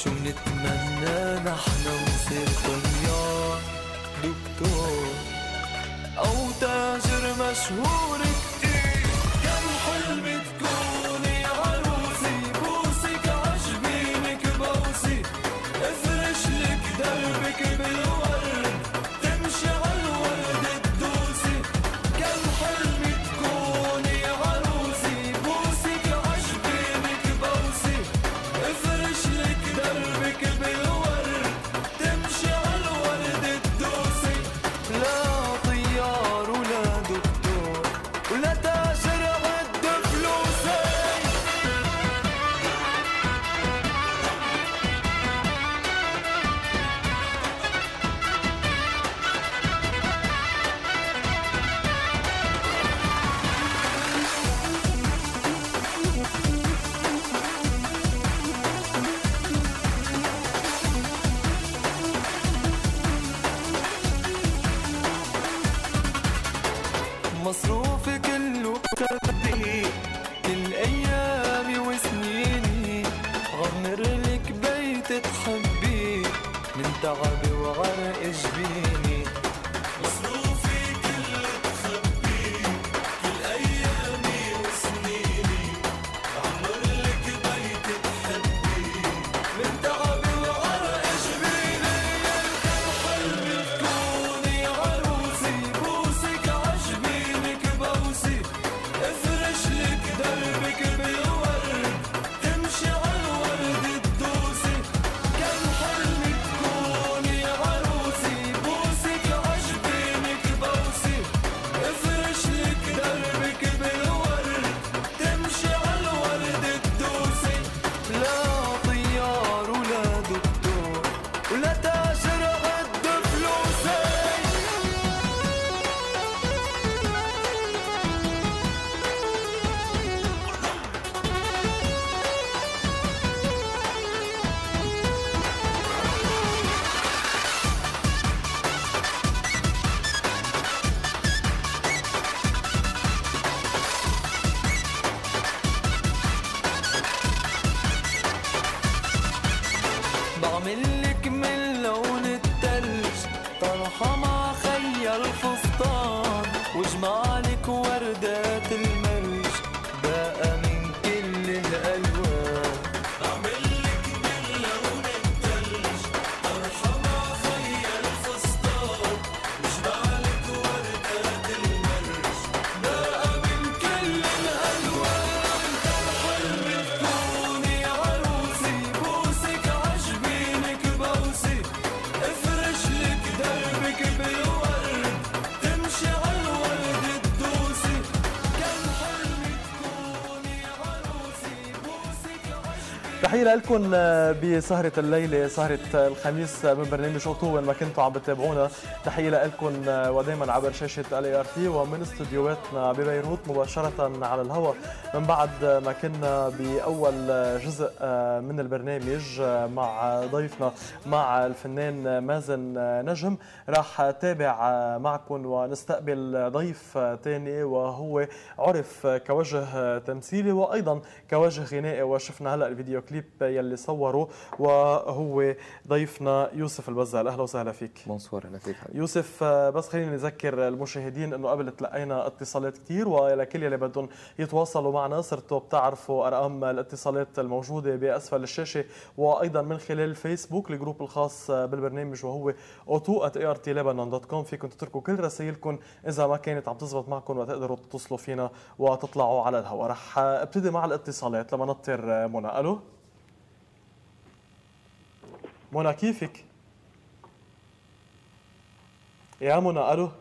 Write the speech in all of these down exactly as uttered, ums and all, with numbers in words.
شو منتمنى نحن نصير طيار دكتور أو تاجر مشهور كتير. كان حلمي تكوني عروسي بوسك عجبينك بوسي افرش لك دربك بالورد تمشي عالورد تدوسي. كان حلمي تكوني عروسي بوسك عجبينك بوسي افرش لك دربك بالورد تمشي عالورد تدوسي. لا طيار ولا دكتور ولا تاجر عد فلوسي. مصروفي كله بخبيه كل ايامي وسنيني غمر لك بيت تحبيه من تعبي وعرق جبيني. مصروفي كله بخبيه كل ايامي وسنيني غمر لك بيت تحبيه من تعبي وعرق جبيني. كان حلمي تكوني عروسي بوسك عجبينك بوسي افرش لك دربك بالورد تمشي عالورد تدوسي. كان حلمي تكوني عروسي بوسك عجبينك بوسي افرش لك دربك بالورد تمشي عالورد تدوسي. لا طيار ولا دكتور ولا تاجر عد فلوسي. بعملك من لون التلج طرحة مع خيال فستان وجمالك وردات المرج باقى من كل الألوان. بعملك من لون التلج طرحة مع خيال فستان وجمالك وردات المرج باقى من كل الألوان. كان حلمي تكوني عروسي بوسك عجبينك بوسي افرش لك دربك بالورد تمشي عالورد تدوسي. كان حلمي تكوني عروسي بوسك عجبينك. تحية لكم بسهرة الليلة سهرة الخميس من برنامج أوتو وين ما كنتوا عم بتابعونا. تحية لكم ودائما عبر شاشة ال إيه آر تي ومن استديوهاتنا ببيروت مباشرة على الهواء من بعد ما كنا بأول جزء من البرنامج مع ضيفنا مع الفنان مازن نجم. راح تابع معكم ونستقبل ضيف تاني وهو عرف كوجه تمثيلي وأيضا كوجه غنائي وشفنا هلأ الفيديو كليب يلي صوره وهو ضيفنا يوسف البزال. أهلا وسهلا فيك. بونسوار. اهلا فيك حبيبي. يوسف، بس خلينا نذكر المشاهدين انه قبل تلقينا اتصالات كثير ولكل يلي بدهم يتواصلوا معنا صرتوا بتعرفوا ارقام الاتصالات الموجوده باسفل الشاشه وايضا من خلال فيسبوك الجروب الخاص بالبرنامج وهو اوتو ات اي ار تي لبنان دوت كوم. فيكم تتركوا كل رسائلكم اذا ما كانت عم تزبط معكم وتقدروا تتصلوا فينا وتطلعوا على الهواء. رح ابتدي مع الاتصالات لما نطر منى. الو منى، كيفك؟ يا منى. الو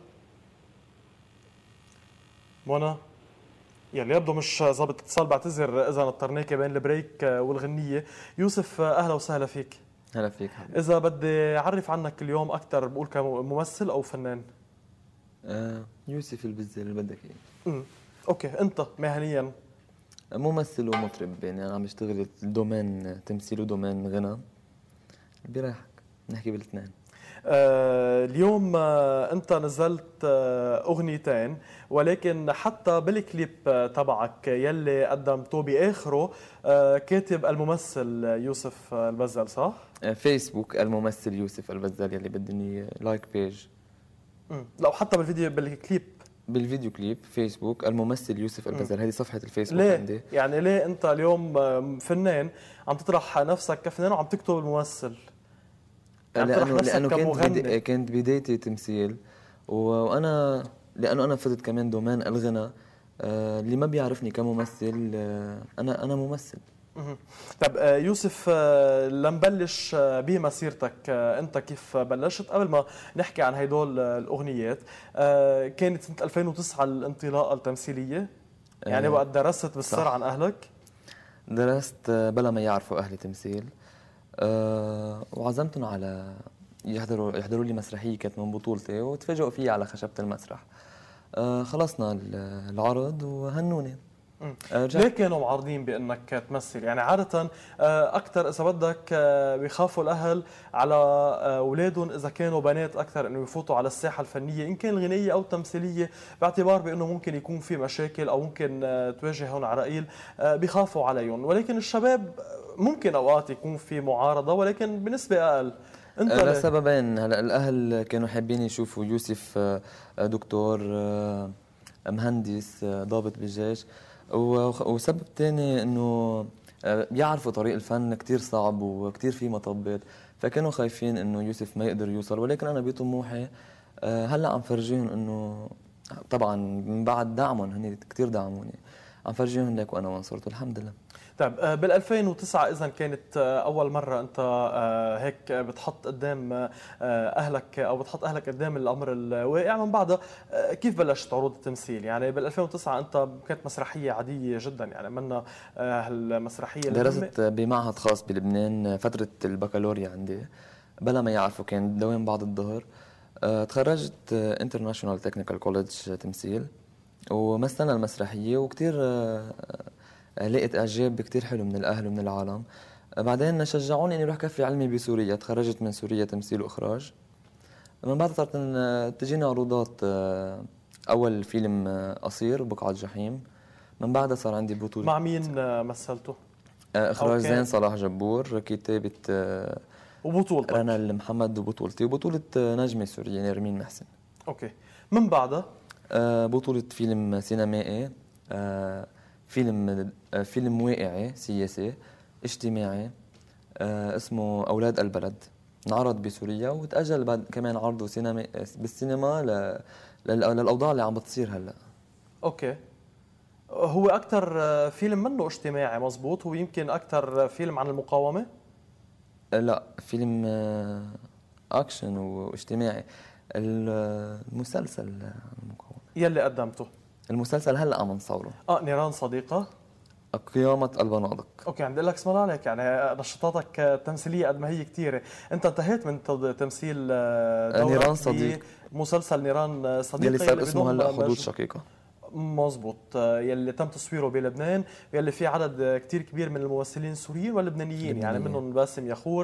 منى، يلي يبدو مش ظابط الاتصال. بعتذر اذا نطرناك بين البريك والغنيه. يوسف، اهلا وسهلا فيك. هلا فيك حبيبي. اذا بدي اعرف عنك اليوم اكثر بقول كممثل او فنان؟ آه يوسف البزال اللي بدك اياه. امم اوكي. انت مهنيا؟ ممثل ومطرب، يعني انا عم بشتغل دومين تمثيل ودومين غنى. براحك نحكي بالاثنين. آه اليوم آه انت نزلت آه اغنيتين، ولكن حتى بالكليب آه تبعك يلي قدمته باخره آه كاتب الممثل يوسف البزل، صح؟ فيسبوك الممثل يوسف البزال يلي بدني لايك بيج. لو حتى بالفيديو بالكليب بالفيديو كليب فيسبوك الممثل يوسف البزال، هذه صفحة الفيسبوك ليه؟ عندي. يعني ليه انت اليوم آه، فنان عم تطرح نفسك كفنان وعم تكتب الممثل؟ يعني لأنه نفسك لأنه كانت كمغني. بدا كانت بدايتي تمثيل، وأنا لأنه أنا فتت كمان دومين الغنى. آه، اللي ما بيعرفني كممثل، آه، أنا أنا ممثل. مهم. طب آه، يوسف، آه، لنبلش آه، بمسيرتك، آه، انت كيف بلشت؟ قبل ما نحكي عن هدول آه، الاغنيات، آه، كانت سنه ألفين وتسعة الانطلاقه التمثيليه، يعني آه، وقت درست بالسر صح. عن اهلك؟ درست آه، بلا ما يعرفوا أهلي تمثيل. أه وعزمتهم على يحضروا يحضروا لي مسرحيه كانت من بطولتي، وتفاجئوا فيي على خشبه المسرح. أه خلصنا ال- العرض وهنوني. أه ليه كانوا معارضين بانك تمثل؟ يعني عاده آه، اكثر اذا بدك آه، بيخافوا الاهل على آه، اولادهم اذا كانوا بنات اكثر انه يفوتوا على الساحه الفنيه ان كان الغنائيه او التمثيليه، باعتبار بانه ممكن يكون في مشاكل او ممكن آه، تواجههم عراقيل، آه، بيخافوا عليهم. ولكن الشباب ممكن اوقات يكون في معارضه، ولكن بنسبه اقل. انت أه ليه؟ لسببين. هلا الاهل كانوا حابين يشوفوا يوسف آه، دكتور، آه، مهندس، آه، ضابط بالجيش. و- وسبب ثاني انه آه، بيعرفوا طريق الفن كتير صعب وكتير فيه مطبات، فكانوا خايفين انه يوسف ما يقدر يوصل. ولكن انا بطموحي آه، هلا عم فرجيهم انه طبعا من بعد دعمهم، هن كتير دعموني، عم فرجيهم لك وانا وين صرت الحمد لله. طيب آه، بال ألفين وتسعة اذا كانت آه، اول مره انت آه، هيك بتحط قدام آه، اهلك او بتحط اهلك قدام الامر الواقع. من بعدها آه، كيف بلشت عروض التمثيل؟ يعني بال ألفين وتسعة انت كانت مسرحيه عاديه جدا، يعني منا آه، هالمسرحيه اللي درست بمعهد خاص بلبنان فترة البكالوريا عندي، بلا ما يعرفوا كان دوام بعد الظهر. آه، تخرجت انترناشونال تكنيكال كوليدج تمثيل، ومثلنا المسرحية وكتير آه، آه، لقيت إعجاب كتير حلو من الأهل ومن العالم. آه، بعدين شجعوني إني أروح كفي علمي بسوريا، تخرجت من سوريا تمثيل وإخراج. من بعد صارت إن- تجيني عروضات، آه، أول فيلم آه، قصير بقعة جحيم، من بعدها صار عندي بطولة. مع مين آه، مثلته؟ آه، إخراج أوكي. زين صلاح جبور، كتابة آه، وبطولتك؟ رنا المحمد، وبطولتي وبطولة آه، نجمة سورية نرمين محسن. اوكي. من بعدها آه، بطولة فيلم سينمائي، آه، فيلم آه، فيلم واقعي سياسي اجتماعي، آه، اسمه أولاد البلد، انعرض بسوريا وتأجل بعد كمان عرضه سينما بالسينما ل- لل- للأوضاع اللي عم بتصير هلا. اوكي. هو اكثر آه، فيلم منه اجتماعي، مزبوط؟ هو يمكن اكثر فيلم عن المقاومه. آه، لا، فيلم آه، أكشن واجتماعي. ال- المسلسل عن المقاومة، يلي قدمته المسلسل هلا عم نصوره، اه نيران صديقه. قيامة البنادق. اوكي، عم بقول لك اسم الله عليك، يعني نشاطاتك التمثيليه قد ما هي كثيره. انت انتهيت من تد- تمثيل آه، دورك نيران صديق. بمسلسل نيران صديقه يلي صار اسمه بضم هلا حدود مج- شقيقة. مزبوط، آه، يلي تم تصويره بلبنان، يلي في عدد كتير كبير من الممثلين السوريين واللبنانيين، يعني لبنانيين. منهم باسم يخور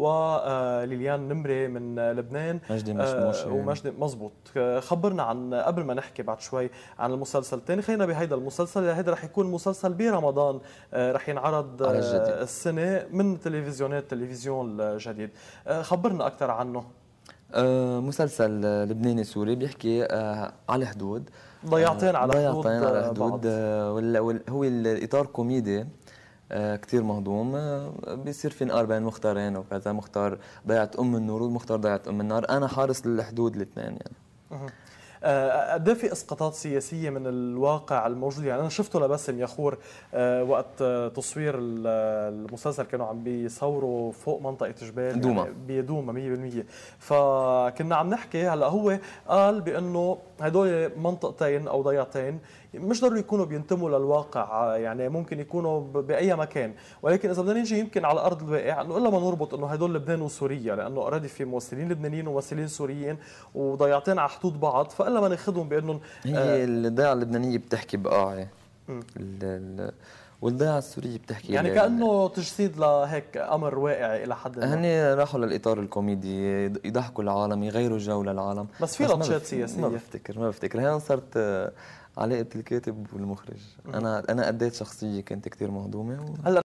وليليان نمري من لبنان، مجدي آه، مشموش. ومجدي. مزبوط. آه، خبرنا عن، قبل ما نحكي بعد شوي عن المسلسل الثاني، خلينا بهيدا المسلسل. هيدا رح يكون مسلسل برمضان، آه، رح ينعرض على آه، الجديد. السنة من تلفزيونات تلفزيون الجديد. آه، خبرنا أكثر عنه. آه، مسلسل آه، لبناني سوري بيحكي آه، على حدود، ضيعتين على حدود ضيعتين على آه، حدود. بعض. آه، وال- وال- هو الاطار كوميدي آه، كتير مهضوم. آه، بيصير في نقار بين مختارين وكذا، مختار ضيعت ام النور ومختار ضيعت ام النار، انا حارس للحدود الاثنين يعني. مهم. آه، قد إيه في اسقاطات سياسيه من الواقع الموجود؟ يعني انا شفته لباسم يخور آه، وقت آه، تصوير ال- المسلسل، كانوا عم بيصوروا فوق منطقه جبال، دوما. يعني بدوما مية بالمية. فكنا عم نحكي، هلا هو قال بانه هدول منطقتين او ضيعتين مش ضروري يكونوا بينتموا للواقع، يعني ممكن يكونوا ب- باي مكان، ولكن اذا بدنا نيجي يمكن على ارض الواقع انه الا ما نربط انه هدول لبنان وسوريا، لانه اوريدي في ممثلين لبنانيين وممثلين سوريين وضيعتين على حدود بعض، فالا ما ناخذهم بانهم هي الضيعه اللبنانيه بتحكي بقاعي. مم. ال- ال- والضيعة السورية بتحكي يعني لي كأنه تجسيد لهيك أمر واقعي إلى حد ما. هني راحوا للإطار الكوميدي، يضحكوا العالم، يغيروا جو للعالم. بس في لطشات سياسية. ما بفتكر ما بفتكر هي صارت علاقة الكاتب والمخرج. أنا أنا أديت شخصية كانت كتير مهضومة و... هلا